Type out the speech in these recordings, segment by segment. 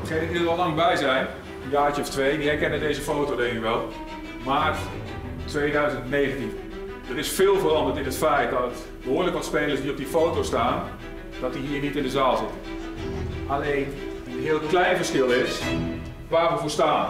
Degenen die er al lang bij zijn, een jaartje of 2, die herkennen deze foto denk ik wel. Maart 2019. Er is veel veranderd in het feit dat behoorlijk wat spelers die op die foto staan, dat die hier niet in de zaal zitten. Alleen een heel klein verschil is waar we voor staan.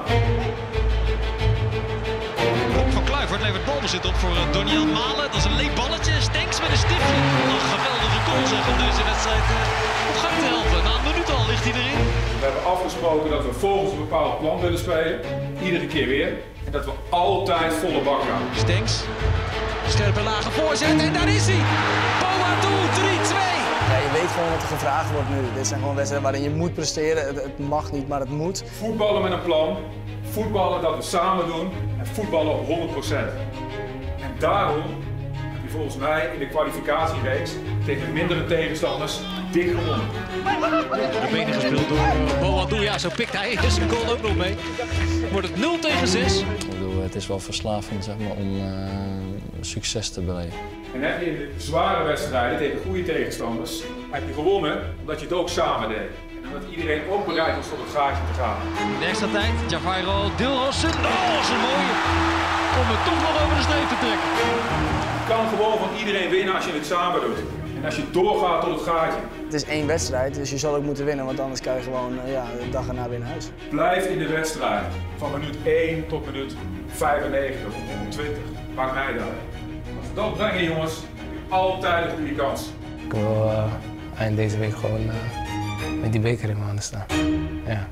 Van Kluivert levert balbezit op voor Doniel Malen. Dat is een leeg balletje. Stenks met een stiftje. Een geweldige goal zeg om deze wedstrijd op gang te helpen. Na een minuut al ligt hij erin. We hebben afgesproken dat we volgens een bepaald plan willen spelen. Iedere keer weer. En dat we altijd volle bak gaan. Stenks. Scherpe lage voorzet en daar is hij. Boadou 3-2. Ja, je weet gewoon wat er gevraagd wordt nu. Dit zijn gewoon wedstrijden waarin je moet presteren. Het mag niet, maar het moet. Voetballen met een plan. Voetballen dat we samen doen. En voetballen op 100%. En daarom heb je volgens mij in de kwalificatiereeks tegen mindere tegenstanders dik gewonnen. De benen gespeeld door Boadou. Ja, zo pikt hij zijn goal ook nog mee. Wordt het 0-6. Ik bedoel, het is wel verslavend zeg maar, om succes te beleven. En heb je in de zware wedstrijden tegen goede tegenstanders, heb je gewonnen omdat je het ook samen deed. En omdat iedereen ook bereid was tot het gaatje te gaan. De extra tijd, Javairo, Dilrosun. Oh, dat is een mooie. Om het toch nog over de streep te trekken. Je kan gewoon van iedereen winnen als je het samen doet. En als je doorgaat tot het gaatje. Het is 1 wedstrijd, dus je zal ook moeten winnen, want anders kan je gewoon de dag erna weer naar huis. Blijf in de wedstrijd. Van minuut 1 tot minuut 95 of 120. Maakt mij dat. Als we dat brengen jongens, heb je altijd een goede kans. Ik wil eind deze week gewoon met die beker in mijn handen staan. Ja.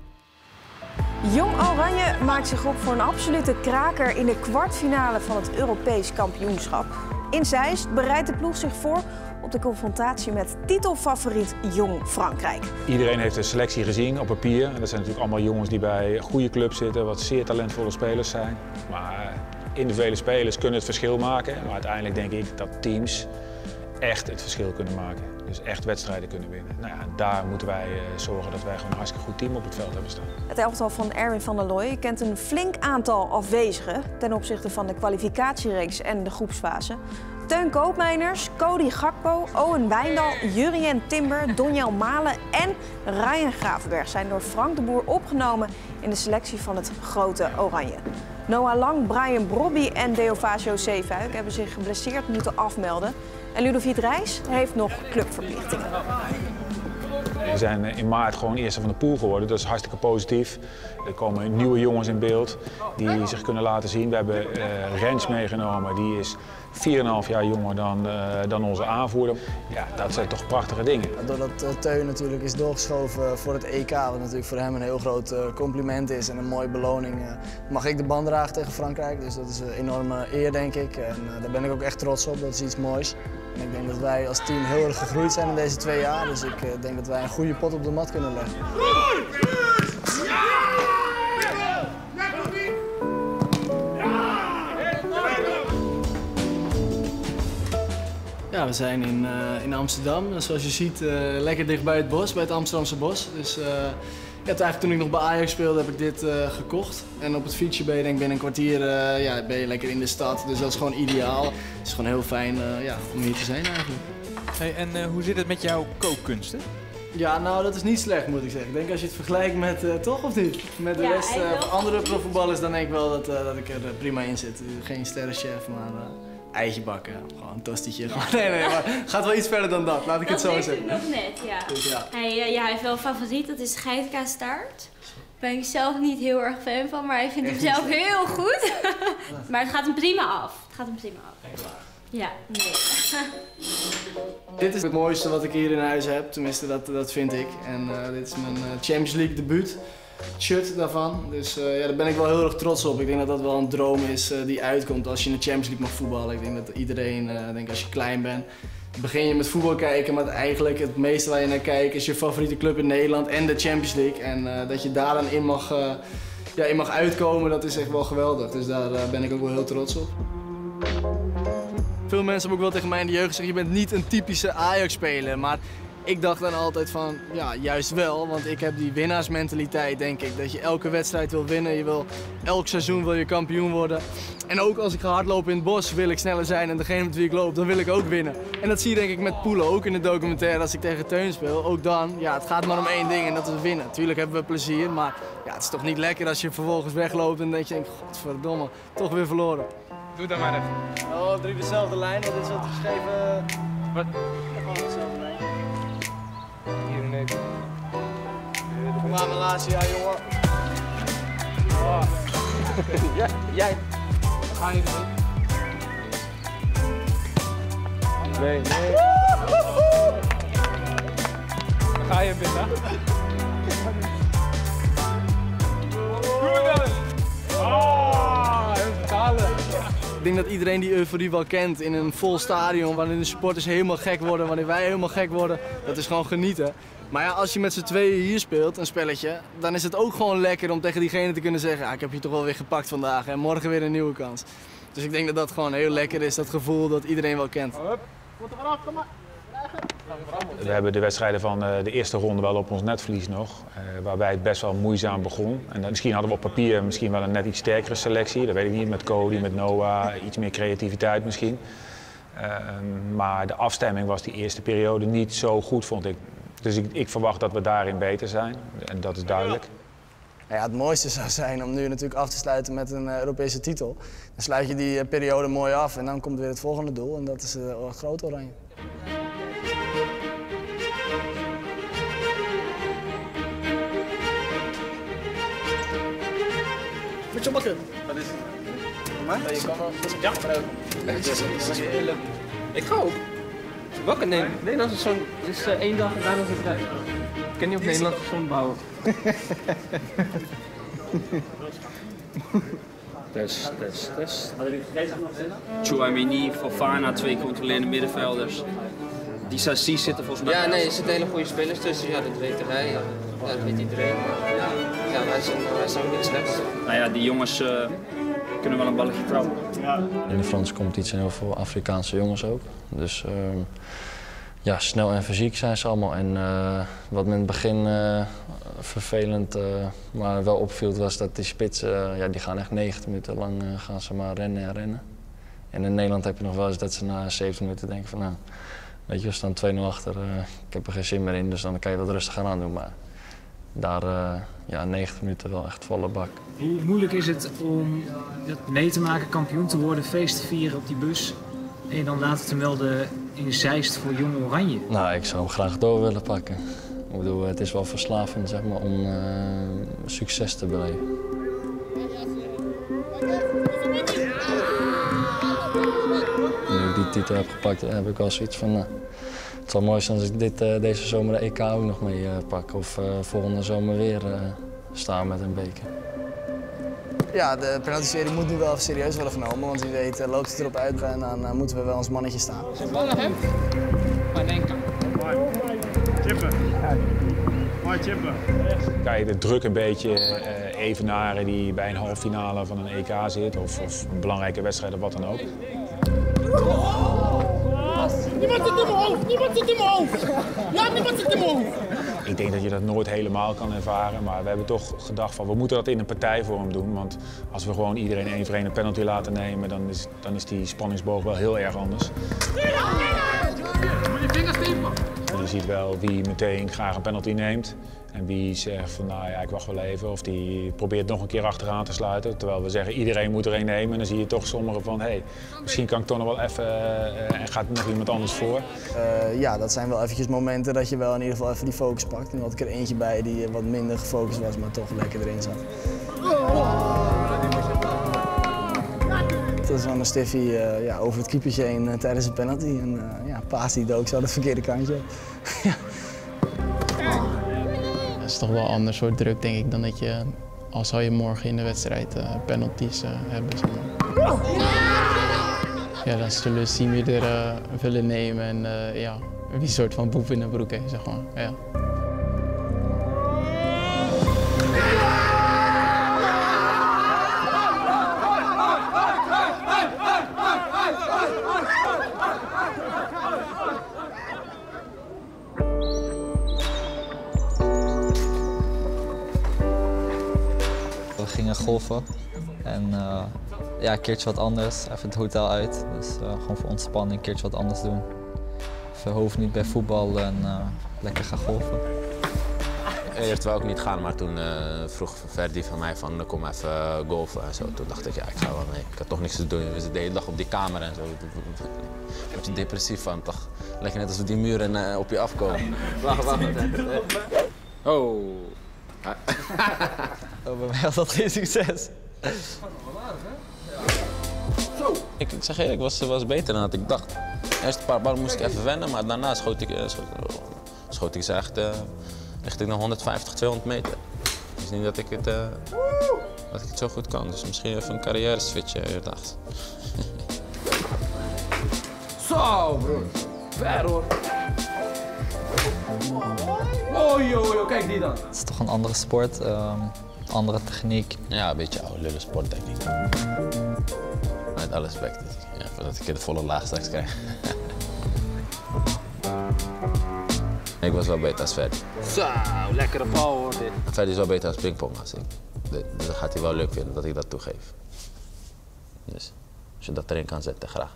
Jong Oranje maakt zich op voor een absolute kraker in de kwartfinale van het Europees kampioenschap. In Zeist bereidt de ploeg zich voor op de confrontatie met titelfavoriet Jong Frankrijk. Iedereen heeft de selectie gezien op papier. En dat zijn natuurlijk allemaal jongens die bij goede clubs zitten, wat zeer talentvolle spelers zijn. Maar individuele spelers kunnen het verschil maken. Maar uiteindelijk denk ik dat teams echt het verschil kunnen maken. Dus echt wedstrijden kunnen winnen. Nou ja, daar moeten wij zorgen dat wij gewoon een hartstikke goed team op het veld hebben staan. Het elftal van Erwin van der Looy kent een flink aantal afwezigen ten opzichte van de kwalificatiereeks en de groepsfase. Teun Koopmeiners, Cody Gakpo, Owen Wijndal, Jurien Timber, Doniel Malen en Ryan Gravenberg zijn door Frank de Boer opgenomen in de selectie van het grote Oranje. Noah Lang, Brian Brobby en Deovacio Zeefuik hebben zich geblesseerd moeten afmelden. En Ludovic Reis heeft nog clubverplichtingen. We zijn in maart gewoon eerste van de pool geworden, dat is hartstikke positief. Er komen nieuwe jongens in beeld die zich kunnen laten zien. We hebben Rens meegenomen, die is 4,5 jaar jonger dan onze aanvoerder. Ja, dat zijn toch prachtige dingen. Doordat Teun natuurlijk is doorgeschoven voor het EK, wat natuurlijk voor hem een heel groot compliment is en een mooie beloning, mag ik de band dragen tegen Frankrijk. Dus dat is een enorme eer, denk ik. En daar ben ik ook echt trots op, dat is iets moois. En ik denk dat wij als team heel erg gegroeid zijn in deze 2 jaar. Dus ik denk dat wij een goede pot op de mat kunnen leggen. Ja, we zijn in Amsterdam. Zoals je ziet, lekker dicht bij het bos, bij het Amsterdamse bos. Dus eigenlijk toen ik nog bij Ajax speelde, heb ik dit gekocht. En op het fietsje ben je denk ik binnen een kwartier ben je lekker in de stad. Dus dat is gewoon ideaal. Het is gewoon heel fijn om hier te zijn eigenlijk. Hey, en hoe zit het met jouw kookkunsten? Ja, nou dat is niet slecht moet ik zeggen. Ik denk als je het vergelijkt met, toch of niet? Met de rest andere profvoetballers, dan denk ik wel dat ik er prima in zit. Geen sterrenchef, maar eitje bakken. Gewoon een tostietje. Nee, maar het gaat wel iets verder dan dat, laat ik het zo zeggen. Dat nog net, ja. Dus, ja. Hij heeft wel een favoriet, dat is geitenkaasstaart. Daar ben ik zelf niet heel erg fan van, maar hij vindt hem zelf heel goed. Maar het gaat hem prima af. Ja, nee. Dit is het mooiste wat ik hier in huis heb, tenminste dat vind ik. En dit is mijn Champions League debuut shirt daarvan. Dus daar ben ik wel heel erg trots op. Ik denk dat dat wel een droom is die uitkomt als je in de Champions League mag voetballen. Ik denk dat iedereen, als je klein bent, begin je met voetbal kijken, maar eigenlijk het meeste waar je naar kijkt is je favoriete club in Nederland en de Champions League. En dat je daar dan in mag uitkomen, dat is echt wel geweldig. Dus daar ben ik ook wel heel trots op. Veel mensen hebben ook wel tegen mij in de jeugd gezegd, je bent niet een typische Ajax-speler, maar ik dacht dan altijd van, ja, juist wel, want ik heb die winnaarsmentaliteit, denk ik. Dat je elke wedstrijd wil winnen, je wil elk seizoen wil je kampioen worden. En ook als ik ga hardlopen in het bos, wil ik sneller zijn en degene met wie ik loop, dan wil ik ook winnen. En dat zie je denk ik met Poelen, ook in de documentaire als ik tegen Teun speel. Ook dan, ja, het gaat maar om één ding en dat is winnen. Tuurlijk hebben we plezier, maar ja, het is toch niet lekker als je vervolgens wegloopt en dat je denkt, godverdomme, toch weer verloren. Doe dat maar even. Oh, 3 dezelfde lijn, want dit is wat geschreven. Wat? Gewoon dezelfde lijn. Hier in Nederland. Kom maar, mijn laatste jaar, jongen. Oh. Ja, jij. Ga je erin? Nee. Dan ga je binnen. Doe het wel eens. Ik denk dat iedereen die euforie wel kent in een vol stadion, waarin de supporters helemaal gek worden, wanneer wij helemaal gek worden. Dat is gewoon genieten. Maar ja, als je met z'n tweeën hier speelt, een spelletje, dan is het ook gewoon lekker om tegen diegene te kunnen zeggen, ik heb je toch wel weer gepakt vandaag en morgen weer een nieuwe kans. Dus ik denk dat dat gewoon heel lekker is, dat gevoel dat iedereen wel kent. We hebben de wedstrijden van de eerste ronde wel op ons netvlies nog, waarbij het best wel moeizaam begon. En misschien hadden we op papier misschien wel een net iets sterkere selectie, dat weet ik niet, met Cody, met Noah, iets meer creativiteit misschien. Maar de afstemming was die eerste periode niet zo goed, vond ik. Dus ik verwacht dat we daarin beter zijn, en dat is duidelijk. Ja, het mooiste zou zijn om nu natuurlijk af te sluiten met een Europese titel. Dan sluit je die periode mooi af en dan komt weer het volgende doel en dat is het grote Oranje. Moet je bakken? Wat is het? Voor mij? Je kan wel. Ja, dat is heerlijk. Ik ga ook. Welke Nederland? Nederland is zo'n. Het is 1 dag en daarna is het vrij. Ik kan niet op Nederlandse zon bouwen. Test. Chouameni, Fofana, 2 controlerende middenvelders. Die Sassi zitten volgens mij. Ja, nee, er zitten hele goede spelers tussen. Ja, dat weten wij. Ja, dat weet iedereen. Ja, wij zijn niet slecht. Nou ja, die jongens kunnen wel een balletje trappen. In de Franse competitie zijn heel veel Afrikaanse jongens ook. Dus ja, snel en fysiek zijn ze allemaal. En wat me in het begin vervelend, maar wel opviel, was dat die spitsen, ja, die gaan echt 90 minuten lang gaan ze maar rennen en rennen. En in Nederland heb je nog wel eens dat ze na 70 minuten denken van, nou, weet je, we staan 2-0 achter, ik heb er geen zin meer in, dus dan kan je dat rustiger aan doen. Maar daar, ja, 90 minuten wel echt volle bak. Hoe moeilijk is het om dat mee te maken, kampioen te worden, feest te vieren op die bus en je dan later te melden in Zeist voor Jong Oranje? Nou, ik zou hem graag door willen pakken. Ik bedoel, het is wel verslavend, zeg maar, om succes te beleven. Nu ik die titel heb gepakt, heb ik wel zoiets van, het zal mooi zijn als ik deze zomer de EK ook nog mee pak. Of volgende zomer weer staan met een beker. Ja, de penalty-serie moet nu wel even serieus worden genomen, want wie weet loopt het erop uit en dan moeten we wel ons mannetje staan. Ballen hem? Maar denk ik. Chippen. Mooi chippen. Kan je de druk een beetje evenaren die bij een halve finale van een EK zit of een belangrijke wedstrijd of wat dan ook? Niemand zit in mijn hoofd! Niemand zit in mijn hoofd! Ja, niemand zit in mijn hoofd! Ik denk dat je dat nooit helemaal kan ervaren, maar we hebben toch gedacht van we moeten dat in een partijvorm doen. Want als we gewoon iedereen één voor één een penalty laten nemen, dan is die spanningsboog wel heel erg anders. En je ziet wel wie meteen graag een penalty neemt en wie zegt van nou ja, ik wacht wel even. Of die probeert nog een keer achteraan te sluiten. Terwijl we zeggen iedereen moet er één nemen. En dan zie je toch sommigen van hey, misschien kan ik toch nog wel even en gaat nog iemand anders voor. Ja, dat zijn wel eventjes momenten dat je wel in ieder geval even die focus pakt. Nu had ik er eentje bij die wat minder gefocust was, maar toch lekker erin zat. Dat is van een stiffie ja, over het keepertje heen tijdens een penalty. En ja, Paas die dook zo het verkeerde kantje op. Dat is toch wel een ander soort druk, denk ik, dan dat je, al zou je morgen in de wedstrijd penalties hebben. Zeg maar. Ja, dan zullen we zien wie er willen nemen en ja, wie een soort van boef in de broek heeft, zeg maar. Ja. gingen golfen. En ja, een keertje wat anders, even het hotel uit. Dus gewoon voor ontspanning, een keertje wat anders doen. Even hoofd niet bij voetbal en lekker gaan golfen. Eerst wou ik niet gaan, maar toen vroeg Ferdi van mij van kom even golfen en zo. Toen dacht ik, ja, ik ga wel mee. Ik had toch niks te doen. We zitten de hele dag op die kamer en zo. Daar word je depressief van, toch? Lekker net als die muren op je afkomen. Wacht. Oh. Oh, bij mij was dat geen succes. Ik zeg eerlijk, het was beter dan ik dacht. Eerst een paar ballen moest ik even wennen, maar daarna schoot ik ze echt richting de 150, 200 meter. Het is niet dat ik het zo goed kan, dus misschien even een carrière switchen dacht. Zo, broer. Ver hoor. Oh, kijk die dan. Het is toch een andere sport, andere techniek. Ja, een beetje oude lullen sport, denk ik. Met alle respect, ja, voordat ik de volle laag straks krijg. Ik was wel beter als Ferdi. Zo, lekkere bal hoor dit. Ferdi is wel beter als pingpong als ik. Dus dan gaat hij wel leuk vinden dat ik dat toegeef. Dus als je dat erin kan zetten, graag.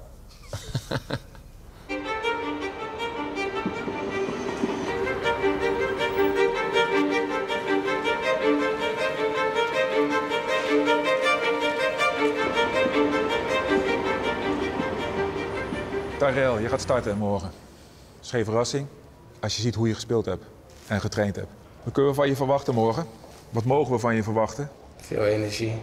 Tyrell, je gaat starten morgen. Dat is geen verrassing als je ziet hoe je gespeeld hebt en getraind hebt. Wat kunnen we van je verwachten morgen? Wat mogen we van je verwachten? Veel energie,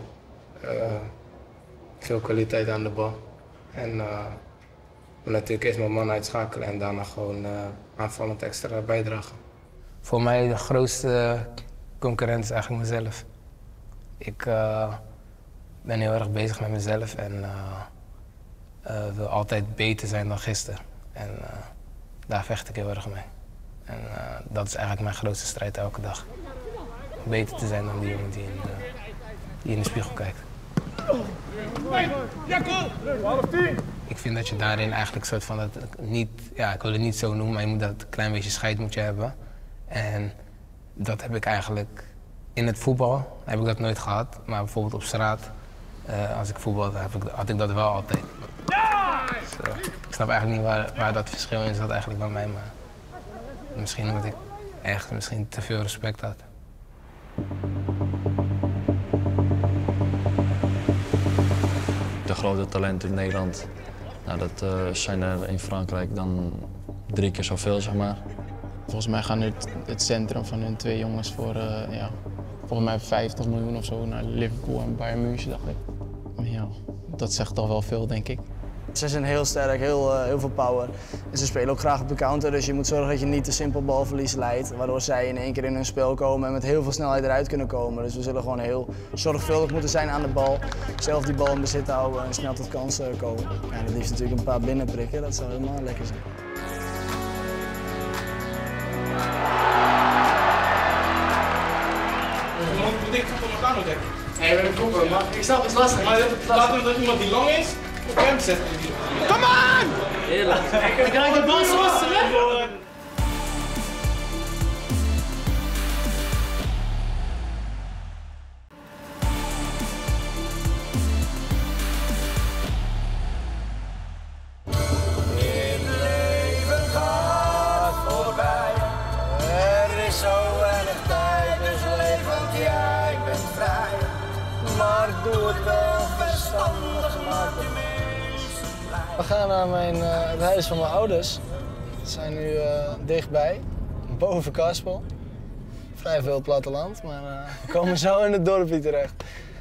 veel kwaliteit aan de bal. En natuurlijk eerst mijn man uitschakelen en daarna gewoon aanvallend extra bijdragen. Voor mij de grootste concurrent is eigenlijk mezelf. Ik ben heel erg bezig met mezelf en wil altijd beter zijn dan gisteren. En daar vecht ik heel erg mee. En dat is eigenlijk mijn grootste strijd elke dag. Beter te zijn dan die jongen die in de spiegel kijkt. Ik vind dat je daarin eigenlijk soort van dat niet, ja, ik wil het niet zo noemen, maar je moet dat een klein beetje scheid moet je hebben. En dat heb ik eigenlijk in het voetbal heb ik dat nooit gehad, maar bijvoorbeeld op straat, als ik voetbalde, had ik dat wel altijd. Dus, ik snap eigenlijk niet waar dat verschil in zat eigenlijk bij mij, maar misschien omdat ik echt te veel respect had. De grote talenten in Nederland, nou, dat zijn er in Frankrijk dan 3 keer zoveel, zeg maar. Volgens mij gaan het centrum van hun 2 jongens voor ja, volgens mij 50 miljoen of zo naar Liverpool en Bayern München, dacht ik. Ja, dat zegt toch wel veel, denk ik. Ze zijn heel sterk, heel veel power. En ze spelen ook graag op de counter, dus je moet zorgen dat je niet te simpel balverlies leidt. Waardoor zij in één keer in hun spel komen en met heel veel snelheid eruit kunnen komen. Dus we zullen gewoon heel zorgvuldig moeten zijn aan de bal. Zelf die bal in bezit houden en snel tot kansen komen. Ja, en het liefst natuurlijk een paar binnenprikken, dat zou helemaal lekker zijn. Nee, we hebben koppen, maar ik snap, het is lastig. Laten we dat iemand die lang is op hem zetten. Kom aan! Heerlijk. Ik krijg de bal zo terug. We gaan naar het huis van mijn ouders. We zijn nu dichtbij, boven Karspel. Vrij veel platteland, maar we komen zo in het dorpje terecht.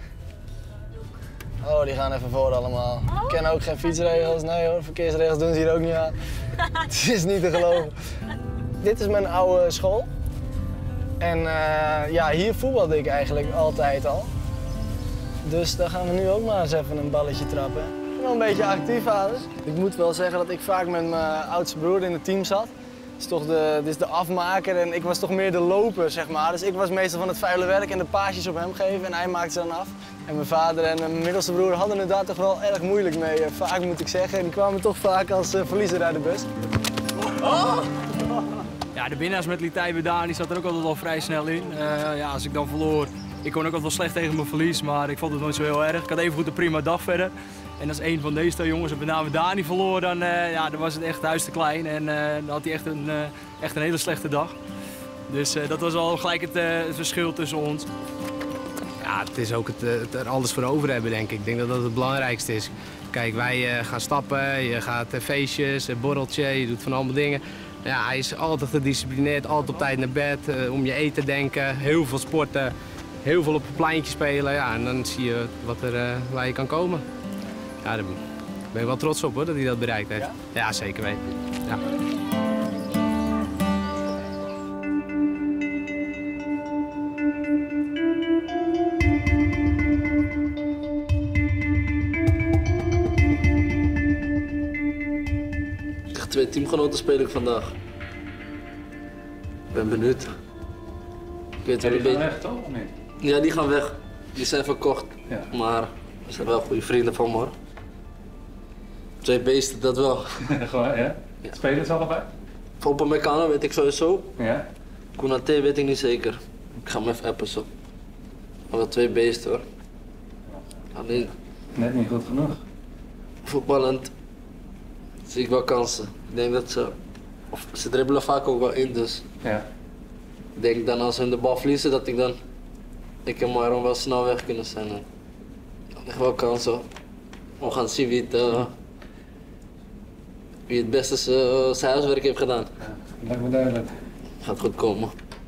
Oh, die gaan even voor allemaal. Ik ken ook geen fietsregels, nee hoor, verkeersregels doen ze hier ook niet aan. Het is niet te geloven. Dit is mijn oude school. En ja, hier voetbalde ik eigenlijk altijd al. Dus daar gaan we nu ook maar eens even een balletje trappen. Wel een beetje actief houden. Ik moet wel zeggen dat ik vaak met mijn oudste broer in het team zat. Dit is de afmaker en ik was toch meer de loper, zeg maar. Dus ik was meestal van het vuile werk en de paasjes op hem geven en hij maakte ze dan af. En mijn vader en mijn middelste broer hadden het daar toch wel erg moeilijk mee, vaak moet ik zeggen. En die kwamen toch vaak als verliezer uit de bus. Ja, de winnaarsmentaliteit bij Dani zat er ook altijd wel vrij snel in. Ja, als ik dan verloor, ik kon ook altijd wel slecht tegen mijn verlies, maar ik vond het nooit zo heel erg. Ik had even goed een prima dag verder. En als een van deze twee jongens, met name Dani, verloor, dan was het echt huis te klein. En dan had hij echt een hele slechte dag. Dus dat was al gelijk het verschil tussen ons. Ja, het is ook het er alles voor over hebben, denk ik. Ik denk dat dat het belangrijkste is. Kijk, wij gaan stappen, je gaat feestjes, een borreltje, je doet van allemaal dingen. Ja, hij is altijd gedisciplineerd, altijd op tijd naar bed, om je eten denken, heel veel sporten, heel veel op het pleintje spelen. Ja, en dan zie je waar je kan komen. Ja, daar ben ik wel trots op hoor, dat hij dat bereikt heeft. Ja, ja zeker weten. Ja. Twee teamgenoten speel ik vandaag. Ik ben benieuwd. Ik weet die gaan weg toch? Of niet? Ja, die gaan weg. Die zijn verkocht. Ja. Maar ze zijn wel goede vrienden van me hoor. Twee beesten, dat wel. Gewoon, ja? Spelen het allebei? Upamecano weet ik sowieso. Ja? Konaté weet ik niet zeker. Ik ga hem even appen zo. Maar wel twee beesten hoor. Alleen... Net niet goed genoeg. Voetballend zie ik wel kansen. Ik denk dat ze dribbelen vaak ook wel in, dus ja. Ik denk dan als ze de bal verliezen dat ik en Myron wel snel weg kunnen zijn. Er ligt wel kansen. We gaan zien wie het beste zijn huiswerk heeft gedaan. Ja, lijkt me duidelijk. Gaat goed komen.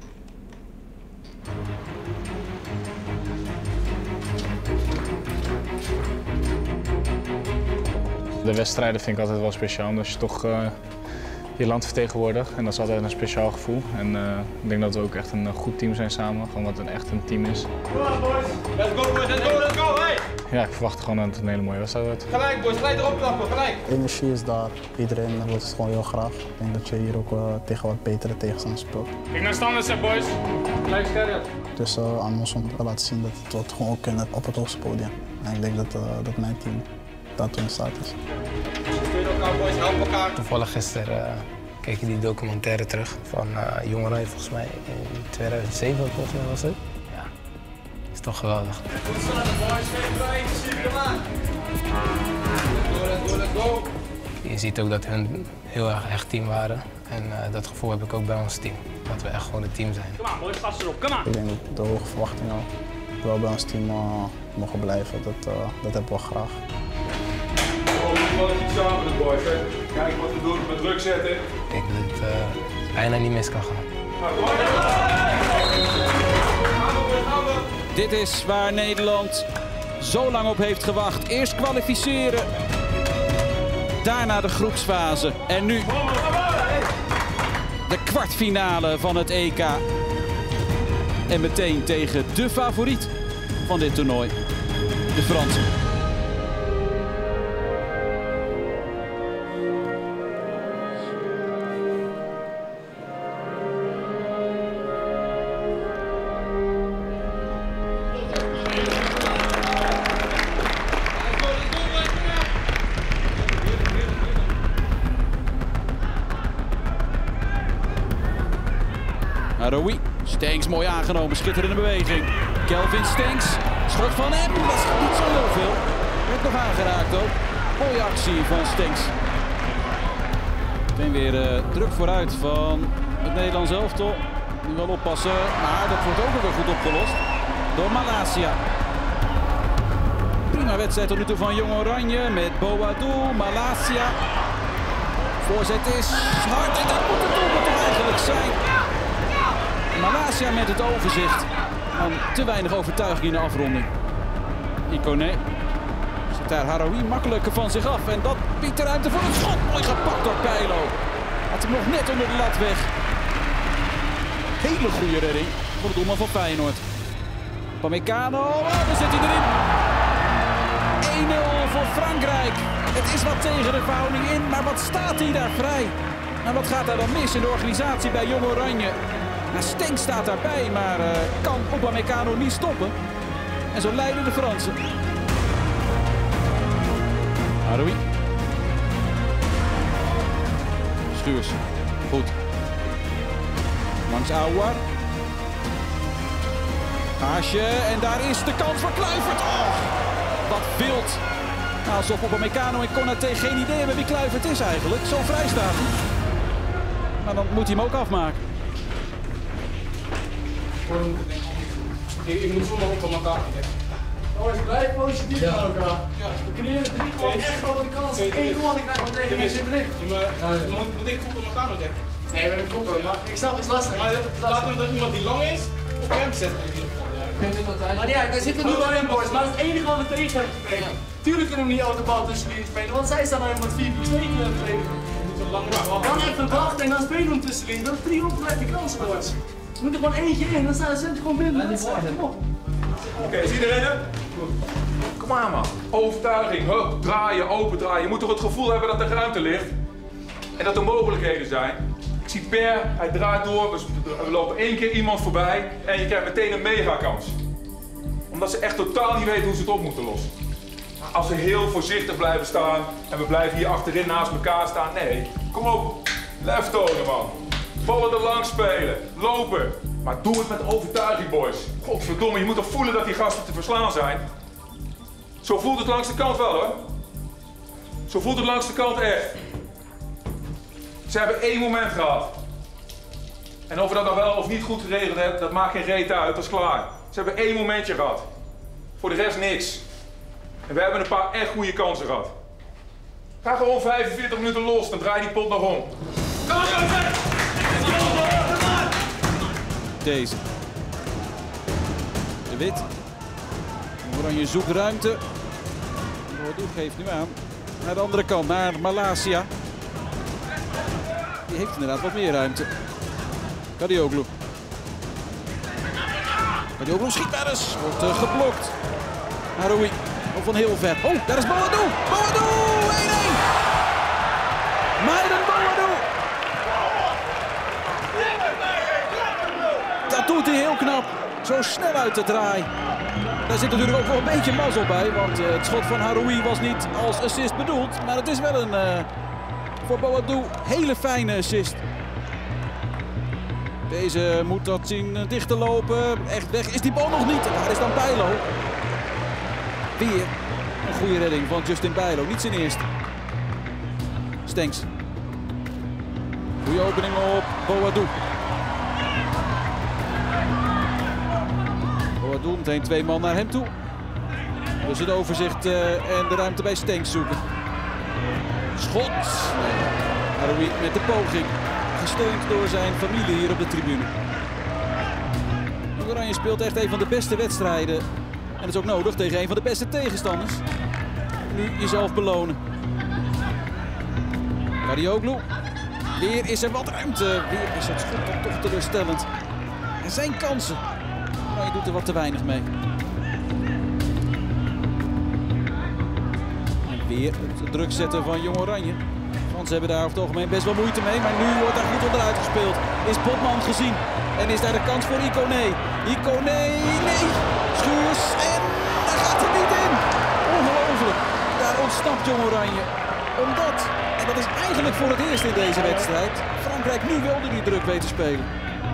De wedstrijden vind ik altijd wel speciaal, omdat je toch je land vertegenwoordigt. En dat is altijd een speciaal gevoel. En ik denk dat we ook echt een goed team zijn samen, gewoon wat echt een team is. Come on boys, let's go boys, let's go, hey! Ja, ik verwacht gewoon dat het een hele mooie wedstrijd wordt. Gelijk boys, gelijk erop klappen, gelijk! De energie is daar, iedereen wil het gewoon heel graag. Ik denk dat je hier ook tegen wat betere tegenstanders speelt. Kijk naar standaard zijn boys, gelijk scherp. Dus aan ons om te laten zien dat het wat gewoon ook kunnen op het hoogste podium. En ik denk dat mijn team daartoe in staat is. Steun elkaar boys, help elkaar. Toevallig gisteren keek je die documentaire terug van Jong Oranje, volgens mij in 2007 volgens mij was het. Ja, is toch geweldig. Goed staan boys, let's go. Je ziet ook dat hun een heel erg echt team waren. En dat gevoel heb ik ook bij ons team. Dat we echt gewoon een team zijn. Kom aan boys, gas erop, kom aan. Ik denk dat de hoge verwachtingen wel bij ons team mogen blijven. Dat hebben we graag. Gewoon iets samen de boys, hè. Kijk wat we doen met druk zetten. Ik denk dat het bijna niet mis kan gaan. Dit is waar Nederland zo lang op heeft gewacht. Eerst kwalificeren, daarna de groepsfase en nu de kwartfinale van het EK. En meteen tegen de favoriet van dit toernooi, de Fransen. Haroui, Stenks mooi aangenomen, schitterende beweging. Kelvin Stenks, schot van hem, dat is niet zo heel veel. Werd nog aangeraakt ook. Mooie actie van Stenks. Meteen weer druk vooruit van het Nederlands elftal. Nu wel oppassen, maar dat wordt ook weer goed opgelost door Malacia. Prima wedstrijd tot nu toe van Jong Oranje met Boadou, Malacia. Voorzet is hard en dat moet het doelpunt toch eigenlijk zijn. Malacia met het overzicht. En te weinig overtuiging in de afronding. Ikoné zet daar Haroui makkelijk van zich af. En dat biedt de ruimte voor een schot. Mooi gepakt door Bijlo. Had hem nog net onder de lat weg. Hele goede redding voor de doelman van Feyenoord. Upamecano, daar zit hij erin. 1-0 voor Frankrijk. Het is wat tegen de verhouding in, maar wat staat hij daar vrij? En wat gaat daar dan mis in de organisatie bij Jong Oranje? Stenks staat daarbij, maar kan Upamecano niet stoppen. En zo leiden de Fransen. Haroui. Schuurs. Goed. Langs Aouar. Haasje en daar is de kans voor Kluivert. Oh, wat wild. Nou, alsof Upamecano en Konaté geen idee hebben wie Kluivert is eigenlijk. Zo vrij staat hij. Maar dan moet hij hem ook afmaken. Ik moet voelen op elkaar. Jongens, blijf positief naar elkaar. We creëren 3 gewoon echt grote kansen. 1 goal en ik krijg meteen geen zin meer. Moet ik goed op elkaar moeten? Nee, we hebben koppen, maar ik snap het is lastig. Maar laten we dat iemand die lang is op hem zetten. Maar ja, wij zitten nu wel in, boys, maar dat is het enige wat we tegen hebben gekregen. Tuurlijk kunnen we niet elke bal tussen jullie spelen, want zij staan nou met 4-2 verdedigen. Dan even wachten en dan spelen we hem tussen jullie. Dat is 3 opgelegde kansen, boys. We moeten gewoon eentje in, dan staan ze gewoon binnen. Oké, is iedereen er? Kom maar man. Overtuiging, hup, draaien, open draaien. Je moet toch het gevoel hebben dat er ruimte ligt. En dat er mogelijkheden zijn. Ik zie Per, hij draait door, we lopen 1 keer iemand voorbij en je krijgt meteen een mega kans. Omdat ze echt totaal niet weten hoe ze het op moeten lossen. Als we heel voorzichtig blijven staan en we blijven hier achterin naast elkaar staan, nee. Kom op, lef tonen man. Ballen er langs spelen, lopen. Maar doe het met overtuiging, boys. Godverdomme, je moet toch voelen dat die gasten te verslaan zijn. Zo voelt het langs de kant wel hoor. Zo voelt het langs de kant echt. Ze hebben 1 moment gehad. En of we dat nou wel of niet goed geregeld hebben, dat maakt geen reet uit, dat is klaar. Ze hebben 1 momentje gehad. Voor de rest niks. En we hebben een paar echt goede kansen gehad. Ga gewoon 45 minuten los, dan draai die pot nog om. Deze. De Wit. Oranje zoekt ruimte. Boadu geeft nu aan. Naar de andere kant, naar Malacia. Die heeft inderdaad wat meer ruimte. Kadioglu. Kadioglu schiet maar eens. Wordt geblokt. Haroui. Nog van heel ver. Oh, daar is Boadu. Boadu! 1-1. Maiden Boadu. Dat doet hij heel knap. Zo snel uit de draai. Daar zit natuurlijk ook wel een beetje mazzel bij. Want het schot van Haroui was niet als assist bedoeld. Maar het is wel een... voor Boadu hele fijne assist. Deze moet dat zien dicht te lopen. Echt weg is die bal nog niet. Daar is dan Bijlo. Weer een goede redding van Justin Bijlo. Niet zijn eerste. Stenks. Goede opening op Boadu. Boadu meteen 2 man naar hem toe. Dus het overzicht en de ruimte bij Stenks zoeken. Schot. Haroui met de poging. Gesteund door zijn familie hier op de tribune. Oranje speelt echt een van de beste wedstrijden. En dat is ook nodig tegen een van de beste tegenstanders. Nu jezelf belonen. Kadioglu. Weer is er wat ruimte. Weer is het schot dan toch teleurstellend. Er zijn kansen. Maar je doet er wat te weinig mee. En weer het druk zetten van Jong Oranje. Fransen hebben daar over het algemeen best wel moeite mee. Maar nu wordt daar goed onderuit gespeeld. Is Botman gezien. En is daar de kans voor Ikoné. Ikoné, nee. Schuurs en daar gaat het niet in. Ongelooflijk. Daar ontsnapt Jong Oranje. Omdat, en dat is eigenlijk voor het eerst in deze wedstrijd, Frankrijk nu wel die druk weet te spelen.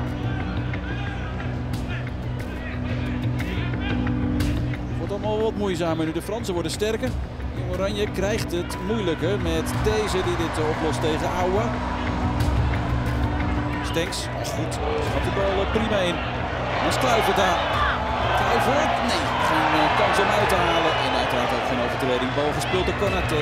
Wordt allemaal wat moeizamer nu. De Fransen worden sterker. Jong Oranje krijgt het moeilijker met deze die dit oplost tegen Aouar. Stenks, goed. Gaat de bal prima in. Dan is Kluivert daar. Kluivert? Nee, geen kans om uit te halen. En uiteraard ook geen overtreding. Bal gespeeld door Konaté.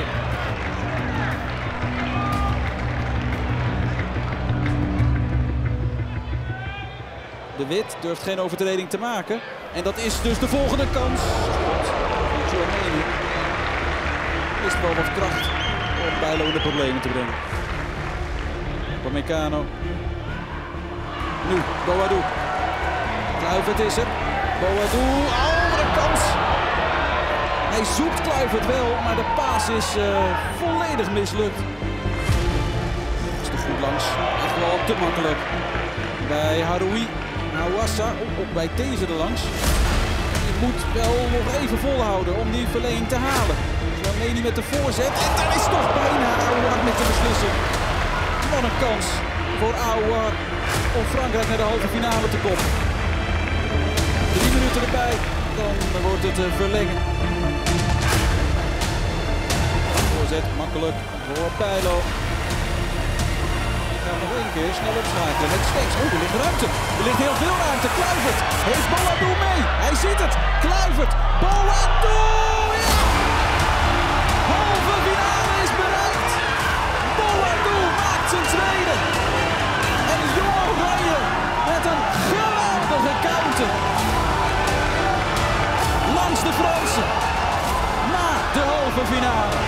De Wit durft geen overtreding te maken. En dat is dus de volgende kans. Tchouaméni is wel wat kracht om Bijlo in de problemen te brengen. Upamecano. Nu, Boadu. Kluivert is er. Boadu, andere kans. Hij zoekt Kluivert wel, maar de paas is volledig mislukt. Is er goed langs. Echt wel te makkelijk. Bij Haroui. Hawassa, ook bij deze er langs. Je moet wel nog even volhouden om die verlenging te halen. Tchouaméni met de voorzet. En daar is toch bijna Aouar met de beslissing. Wat een kans voor Aouar. om Frankrijk naar de halve finale te komen. 3 minuten erbij, dan wordt het verlengen. Voorzet makkelijk voor Bijlo. Die gaat nog één keer snel opschakelen met Steeks. Oh, er ligt ruimte. Er ligt heel veel ruimte. Kluivert heeft Boadou mee. Hij ziet het. Kluivert. Boadou! Ja! Halve finale is bereikt. Boadou maakt zijn tweede. En Jong Oranje met een geweldige counter. Langs de Fransen. Naar de halve finale.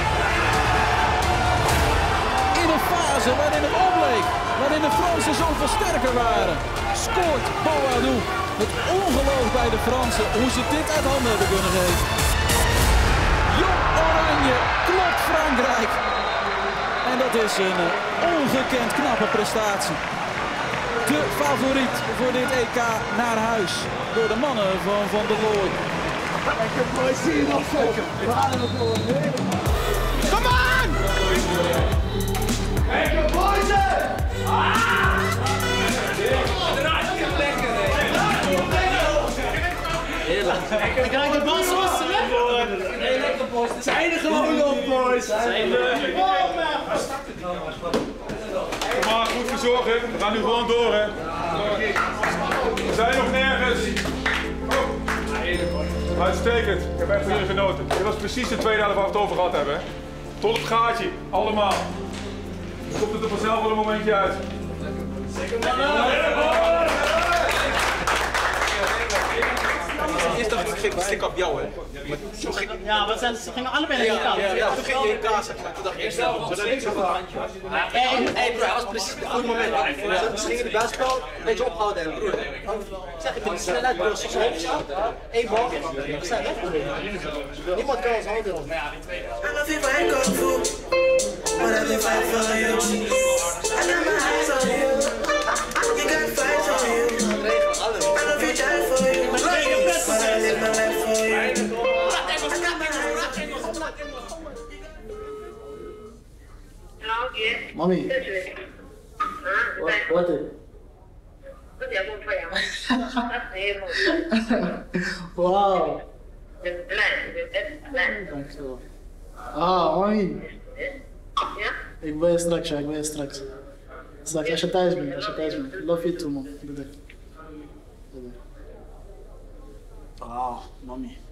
In een fase waarin het opleek, waarin de Fransen zoveel sterker waren, scoort Boadou. Het ongeloof bij de Fransen hoe ze dit uit handen hebben kunnen geven. Jong Oranje klopt Frankrijk. En dat is een ongekend knappe prestatie. De favoriet voor dit EK naar huis door de mannen van Van der Looy. Zie je nog zeker? We halen het door. Kom aan! Lekker boys! Ik krijg de bal zoals ze weg. Nee, lekker boys. Zijn er gewoon op, boys. Zijn er. Kom maar, goed verzorgen. We gaan nu gewoon door, hè. We zijn nog nergens. Uitstekend. Ik heb echt van jullie genoten. Dit was precies de tweede helft waar we het over gehad hebben. Hè. Tot het gaatje. Allemaal. Dan komt het er vanzelf wel een momentje uit. Eerst dacht ik, ik stik op jou, hè. Ja, maar ze gingen allebei naar je kant. Ja, toen ging je in kaas. Toen dacht ik, eerst zelf, maar dan links op het handje. Hé bro, dat was precies het goede moment. Ze gingen de buitenspel een beetje ophouden. En broer, zeg ik, de snelheid bro, zoals ze hoog staan. 1 bal, we zijn weg. Niemand kan ons houden. I love you like Kung Fu, but I can fight for you. I got my eyes on you, you got fight on you. I love you, die for you, but I live my life for you. Mami. Wat is Wauw. Dankjewel. Ah, mami. Ik ben je straks, ja, ik ben je straks. Straks, als je thuis bent, Love you too, man. Doei. Wauw, mami.